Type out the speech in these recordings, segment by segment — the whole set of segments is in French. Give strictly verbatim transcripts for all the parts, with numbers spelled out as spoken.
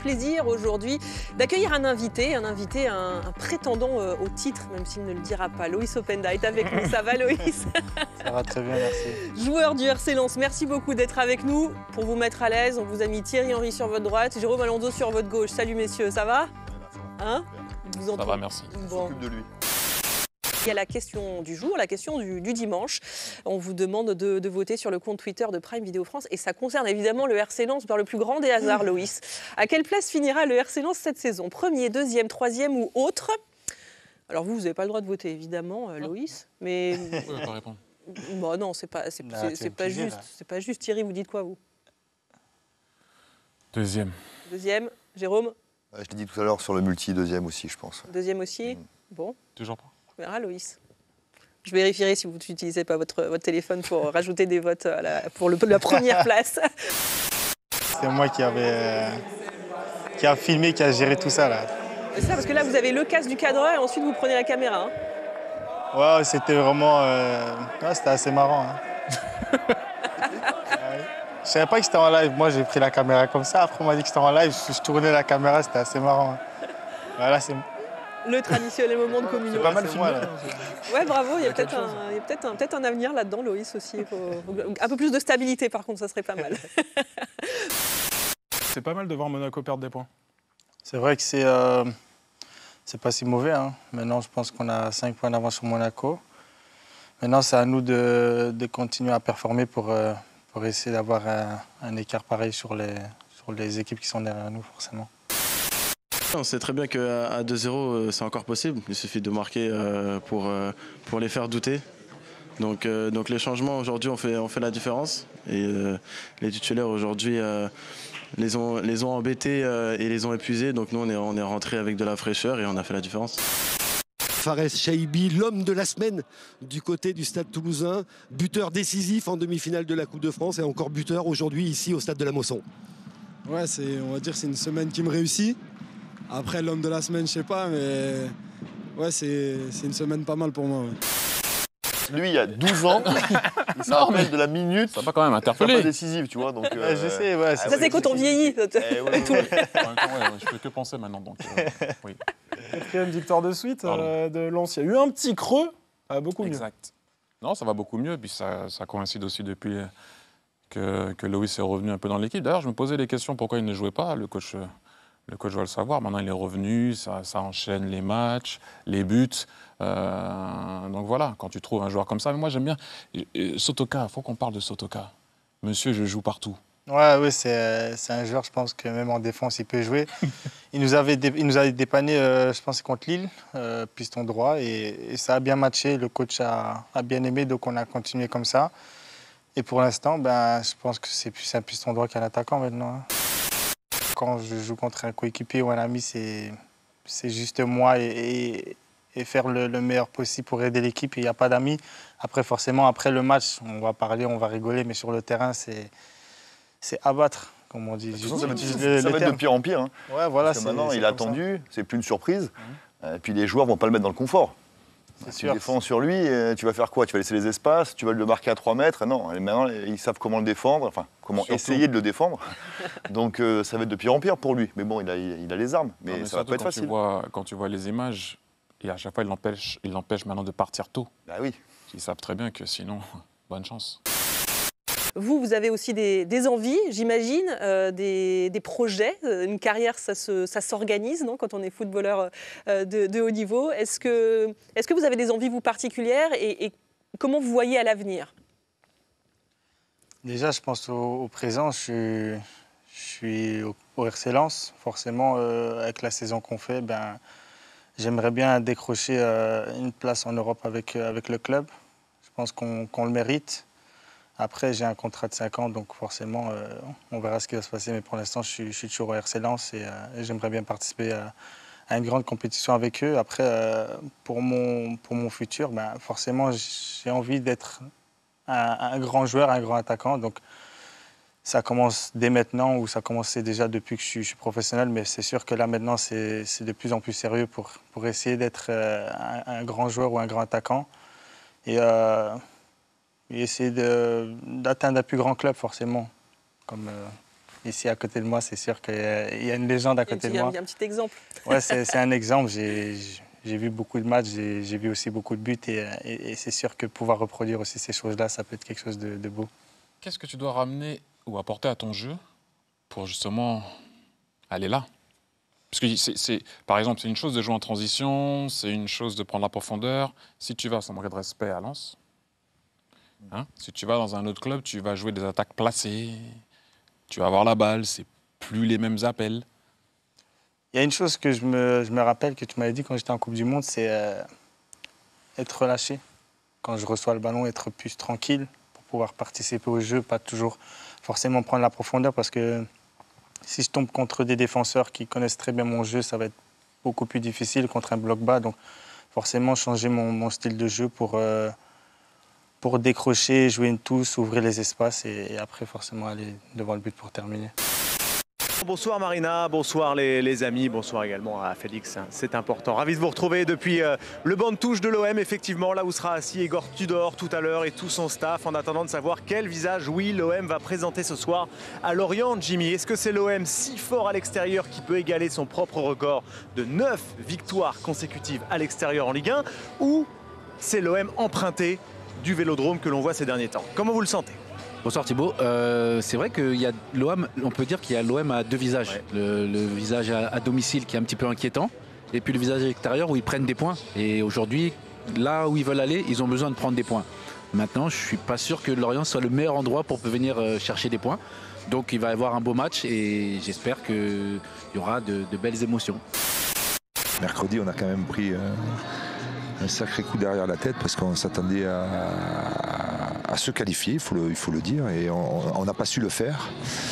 plaisir aujourd'hui d'accueillir un invité, un invité, un, un prétendant euh, au titre, même s'il ne le dira pas. Loïs Openda est avec nous. Ça va, Loïs? Ça va très bien, merci. Joueur du R C Lens, merci beaucoup d'être avec nous. Pour vous mettre à l'aise, on vous a mis Thierry Henry sur votre droite, Jérôme Alonso sur votre gauche. Salut messieurs, ça va? Hein? Vous Ça va, merci. Bon. On s'occupe de lui. Il y a la question du jour, la question du, du dimanche. On vous demande de, de voter sur le compte Twitter de Prime Video France et ça concerne évidemment le R C Lens par le plus grand des hasards, Loïs. À quelle place finira le R C Lens cette saison? Premier, deuxième, troisième ou autre? Alors vous, vous n'avez pas le droit de voter évidemment, euh, Loïs, mais... Oui, pas répondre. Bon, non, c'est pas, c'est, Là, c'est, tu c'est es pas piégé, juste. là. C'est pas juste. Thierry, vous dites quoi, vous? Deuxième. Deuxième. Jérôme? Je t'ai dit tout à l'heure sur le multi, deuxième aussi, je pense. Deuxième aussi. Bon, Toujours pas. on verra, Loïs. Je vérifierai si vous n'utilisez pas votre, votre téléphone pour rajouter des votes à la, pour le, la première place. C'est moi qui avait euh, qui a filmé, qui a géré tout ça là. C'est ça, parce que là, vous avez le casque du cadreur et ensuite vous prenez la caméra. Hein. Ouais, c'était vraiment, euh, ouais, c'était assez marrant. Hein. Ouais. Je savais pas que j'étais en live. Moi, j'ai pris la caméra comme ça. Après, on m'a dit que j'étais en live. Je, je tournais la caméra, c'était assez marrant. Hein. Voilà, c'est Le traditionnel moment de communion. pas mal filmé. Ouais, bravo, il y a peut-être un, il y a peut-être un, peut-être un avenir là-dedans, Loïs aussi. Il faut- un peu plus de stabilité, par contre, ça serait pas mal. C'est pas mal de voir Monaco perdre des points. C'est vrai que c'est euh, c'est pas si mauvais. Hein. Maintenant, je pense qu'on a cinq points d'avance sur Monaco. Maintenant, c'est à nous de, de continuer à performer pour, euh, pour essayer d'avoir un, un écart pareil sur les, sur les équipes qui sont derrière nous, forcément. On sait très bien qu'à deux zéro, c'est encore possible. Il suffit de marquer euh, pour, euh, pour les faire douter. Donc, euh, donc les changements aujourd'hui ont fait, ont fait la différence. Et euh, les titulaires aujourd'hui euh, les, ont, les ont embêtés euh, et les ont épuisés. Donc nous, on est, on est rentré avec de la fraîcheur et on a fait la différence. Fares Chaibi, l'homme de la semaine du côté du Stade Toulousain, buteur décisif en demi-finale de la Coupe de France et encore buteur aujourd'hui ici au Stade de la Mosson. Ouais, c'est, on va dire c'est une semaine qui me réussit. Après, l'homme de la semaine, je sais pas, mais ouais, c'est, c'est une semaine pas mal pour moi. Ouais. Lui, il y a douze ans, il se Non, rappelle mais de la minute. Ça va quand même Pas interpeller. décisive, tu vois. Donc, Ouais, euh, je sais, ouais. ah Ça, ouais, c'est quand on vieillit. Eh, ouais, ouais, ouais. En même temps, ouais, je peux que penser maintenant. Donc, euh, oui. Quatrième victoire de suite Pardon. euh, de Lens. Il y a eu un petit creux, euh, beaucoup mieux. Exact. Non, ça va beaucoup mieux. Puis ça, ça coïncide aussi depuis que, que Loïs est revenu un peu dans l'équipe. D'ailleurs, je me posais des questions pourquoi il ne jouait pas. Le coach, euh, le coach va le savoir. Maintenant, il est revenu. Ça, ça enchaîne les matchs, les buts. Euh, donc voilà, quand tu trouves un joueur comme ça. Mais moi, j'aime bien. Et- et Sotoka, il faut qu'on parle de Sotoka. Monsieur, je joue partout. Ouais, ouais, c'est, c'est un joueur, je pense que même en défense, il peut jouer. Il nous avait, dé- il nous avait dépanné, euh, je pense, contre Lille, euh, piston droit, et, et ça a bien matché. Le coach a, a bien aimé, donc on a continué comme ça. Et pour l'instant, ben, je pense que c'est plus un piston droit qu'un attaquant maintenant. Hein. Quand je joue contre un coéquipier ou un ami, c'est, c'est juste moi et, et, et faire le, le meilleur possible pour aider l'équipe. Il n'y a pas d'amis. Après, forcément, après le match, on va parler, on va rigoler, mais sur le terrain, c'est... C'est abattre, comme on dit. De toute façon, ça va, J'utilise ça le- va le être de terme. pire en pire. Hein. Ouais, voilà, Parce que c'est, maintenant, c'est il a comme ça. attendu, c'est plus une surprise. Et puis les joueurs vont pas le mettre dans le confort. C'est Tu sûr. défends sur lui, euh, tu vas faire quoi? Tu vas laisser les espaces, tu vas le marquer à trois mètres. Non, et maintenant, ils savent comment le défendre, enfin, comment Surtout. essayer de le défendre. Donc euh, ça va être de pire en pire pour lui. Mais bon, il a, il a les armes, mais, Non, mais ça va surtout pas être quand tu facile. vois, quand tu vois les images, et à chaque fois, il l'empêche, il l'empêche maintenant de partir tôt. Bah oui. Ils savent très bien que sinon, bonne chance. Vous, vous avez aussi des, des envies, j'imagine, euh, des, des projets. Euh, Une carrière, ça, se, ça s'organise, non, quand on est footballeur euh, de, de haut niveau. Est-ce que, est-ce que vous avez des envies, vous, particulières et, et comment vous voyez à l'avenir? Déjà, je pense au, au présent, je suis, je suis au, au R C Lens. Forcément, euh, avec la saison qu'on fait, ben, j'aimerais bien décrocher euh, une place en Europe avec, euh, avec le club. Je pense qu'on, qu'on le mérite. Après, j'ai un contrat de cinq ans, donc forcément, euh, on verra ce qui va se passer. Mais pour l'instant, je suis, je suis toujours au R C Lens et, euh, et j'aimerais bien participer à, à une grande compétition avec eux. Après, euh, pour, mon, pour mon futur, ben, forcément, j'ai envie d'être un, un grand joueur, un grand attaquant. Donc, ça commence dès maintenant ou ça commençait déjà depuis que je suis, je suis professionnel. Mais c'est sûr que là, maintenant, c'est, c'est de plus en plus sérieux pour, pour essayer d'être euh, un, un grand joueur ou un grand attaquant. Et... Euh, et essayer de, d'atteindre un plus grand club, forcément, comme, euh, ici à côté de moi, c'est sûr qu'il y a une légende à côté il de moi. Il y a un petit exemple. Ouais, c'est un exemple. J'ai vu beaucoup de matchs, j'ai vu aussi beaucoup de buts et, et, et c'est sûr que pouvoir reproduire aussi ces choses-là, ça peut être quelque chose de, de beau. Qu'est-ce que tu dois ramener ou apporter à ton jeu pour justement aller là? Parce que c'est, c'est, par exemple, c'est une chose de jouer en transition, c'est une chose de prendre la profondeur. Si tu vas, sans manquer de respect, à Lens, hein, si tu vas dans un autre club, tu vas jouer des attaques placées, tu vas avoir la balle, c'est plus les mêmes appels. Il y a une chose que je me, je me rappelle que tu m'avais dit quand j'étais en Coupe du Monde, c'est euh, être relâché. Quand je reçois le ballon, être plus tranquille pour pouvoir participer au jeu, pas toujours forcément prendre la profondeur parce que si je tombe contre des défenseurs qui connaissent très bien mon jeu, ça va être beaucoup plus difficile contre un bloc bas. Donc forcément changer mon, mon style de jeu pour, euh, pour décrocher, jouer une touche, ouvrir les espaces et, et après forcément aller devant le but pour terminer. Bonsoir Marina, bonsoir les, les amis, bonsoir également à Félix, c'est important. Ravi de vous retrouver depuis euh, le banc de touche de l'O M, effectivement, là où sera assis Igor Tudor tout à l'heure et tout son staff, en attendant de savoir quel visage, oui, l'O M va présenter ce soir à Lorient. Jimmy, est-ce que c'est l'O M si fort à l'extérieur qui peut égaler son propre record de neuf victoires consécutives à l'extérieur en Ligue un, ou c'est l'O M emprunté du Vélodrome que l'on voit ces derniers temps? Comment vous le sentez? Bonsoir Thibaut, euh, c'est vrai qu'il y a l'O M, on peut dire qu'il y a l'O M à deux visages. Ouais. Le, le visage à, à domicile qui est un petit peu inquiétant et puis le visage extérieur où ils prennent des points. Et aujourd'hui, là où ils veulent aller, ils ont besoin de prendre des points. Maintenant, je ne suis pas sûr que Lorient soit le meilleur endroit pour venir chercher des points. Donc il va y avoir un beau match et j'espère qu'il y aura de, de belles émotions. Mercredi, on a quand même pris... Euh... un sacré coup derrière la tête parce qu'on s'attendait à, à, à se qualifier, il faut le, il faut le dire, et on n'a pas su le faire.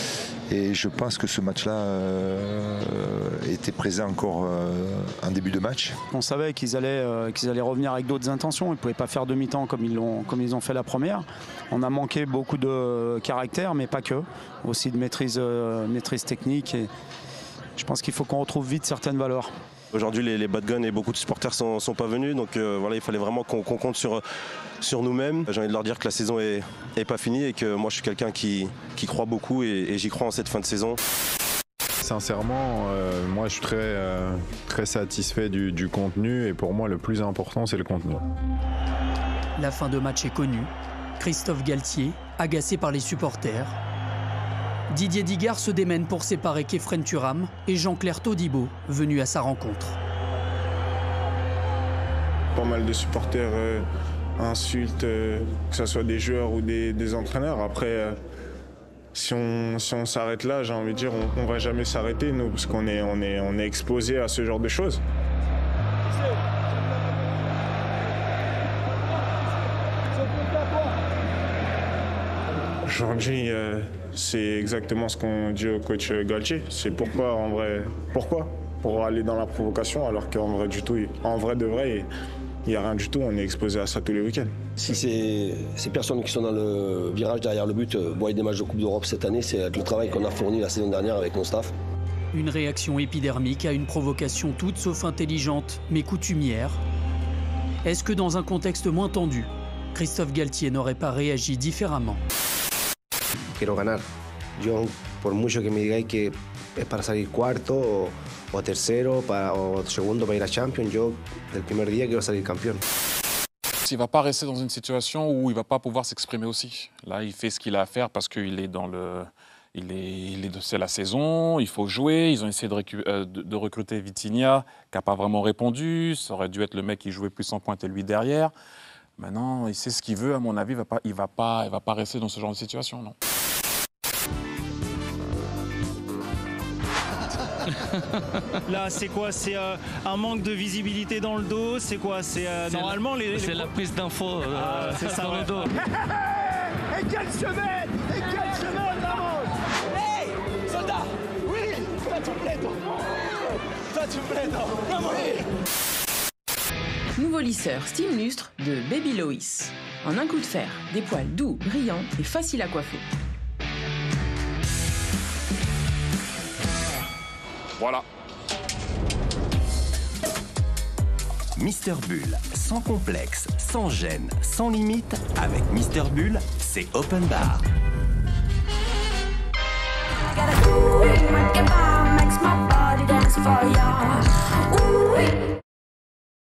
Et je pense que ce match-là euh, était présent encore euh, en début de match. On savait qu'ils allaient, euh, qu'ils allaient revenir avec d'autres intentions, ils ne pouvaient pas faire demi-temps comme ils, l'ont, comme ils ont fait la première. On a manqué beaucoup de caractère, mais pas que, aussi de maîtrise, euh, maîtrise technique. Et je pense qu'il faut qu'on retrouve vite certaines valeurs. Aujourd'hui, les, les bad guns et beaucoup de supporters sont, sont pas venus, donc euh, voilà, il fallait vraiment qu'on, qu'on compte sur, sur nous-mêmes. J'ai envie de leur dire que la saison est, est pas finie et que moi je suis quelqu'un qui, qui croit beaucoup et, et j'y crois en cette fin de saison. Sincèrement, euh, moi je suis très, euh, très satisfait du, du contenu et pour moi le plus important c'est le contenu. La fin de match est connue. Christophe Galtier, agacé par les supporters. Didier Digard se démène pour séparer Khéphren Thuram et Jean-Claire Todibo, venu à sa rencontre. Pas mal de supporters euh, insultent, euh, que ce soit des joueurs ou des, des entraîneurs. Après, euh, si on, si on s'arrête là, j'ai envie de dire, on ne va jamais s'arrêter, nous, parce qu'on est, on est, on est exposé à ce genre de choses. Aujourd'hui, euh, c'est exactement ce qu'on dit au coach Galtier. C'est pourquoi, en vrai, pourquoi Pour aller dans la provocation, alors qu'en vrai du tout, en vrai de vrai, il n'y a rien du tout. On est exposé à ça tous les week-ends. Si ces, ces personnes qui sont dans le virage derrière le but voient des matchs de Coupe d'Europe cette année, c'est le travail qu'on a fourni la saison dernière avec mon staff. Une réaction épidermique à une provocation toute sauf intelligente, mais coutumière. Est-ce que dans un contexte moins tendu, Christophe Galtier n'aurait pas réagi différemment? Quiero ganar. Yo, por mucho que me digáis que es para salir cuarto o, o tercero para, o segundo para ir a Champions, yo del primer día quiero salir campeón. Il ne va pas rester dans une situation où il ne va pas pouvoir s'exprimer aussi. Là, il fait ce qu'il a à faire parce qu'il est dans le... Il est, il est, c'est la saison, il faut jouer. Ils ont essayé de, récu- euh, de, de recruter Vitinha, qui n'a pas vraiment répondu. Ça aurait dû être le mec qui jouait plus en pointe et lui derrière. Maintenant, il sait ce qu'il veut, à mon avis, il ne va pas, il va pas, il va pas rester dans ce genre de situation, non. Là, c'est quoi? C'est euh, un manque de visibilité dans le dos? C'est quoi? C'est euh, normalement la, les. C'est les... la piste d'info euh, ah, c'est ça, dans ouais. le dos. Et quelle semaine! Et quelle semaine, vamos! Hey, soldat! Oui! Toi, tu me plais, toi! Toi, tu me plais, toi! Vamos! Nouveau lisseur Steam Lustre de Baby Lois. En un coup de fer, des poils doux, brillants et faciles à coiffer. Voilà. Mister Bull, sans complexe, sans gêne, sans limite, avec Mister Bull, c'est open bar. Rock your body makes my body dance for ya.